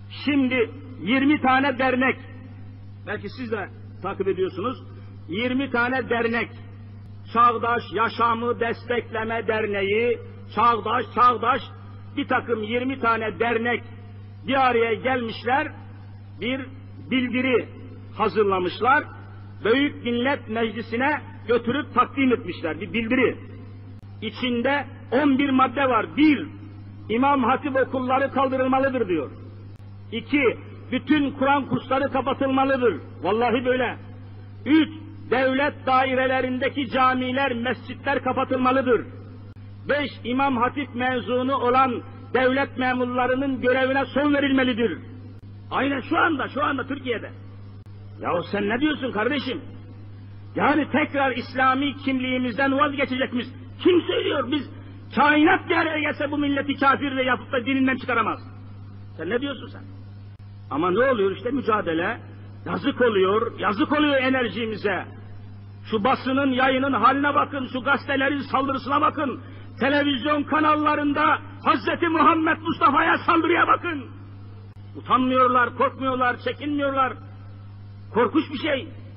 Şimdi 20 tane dernek, belki siz de takip ediyorsunuz, 20 tane dernek, Çağdaş Yaşamı Destekleme Derneği, Çağdaş, bir takım 20 tane dernek bir araya gelmişler, bir bildiri hazırlamışlar, Büyük Millet Meclisi'ne götürüp takdim etmişler, bir bildiri. İçinde 11 madde var. 1. İmam Hatip okulları kaldırılmalıdır diyor. 2. Bütün Kur'an kursları kapatılmalıdır. Vallahi böyle. 3. Devlet dairelerindeki camiler, mescitler kapatılmalıdır. 5. İmam Hatip mezunu olan devlet memurlarının görevine son verilmelidir. Aynen şu anda Türkiye'de. Yahu sen ne diyorsun kardeşim? Yani tekrar İslami kimliğimizden vazgeçecek miyiz? Kim söylüyor? Biz kainat bir araya gelse bu milleti kafir ve yapıp da dininden çıkaramaz. Sen ne diyorsun sen? Ama ne oluyor işte mücadele? Yazık oluyor enerjimize. Şu basının, yayının haline bakın, şu gazetelerin saldırısına bakın. Televizyon kanallarında Hazreti Muhammed Mustafa'ya saldırıya bakın. Utanmıyorlar, korkmuyorlar, çekinmiyorlar. Korkunç bir şey.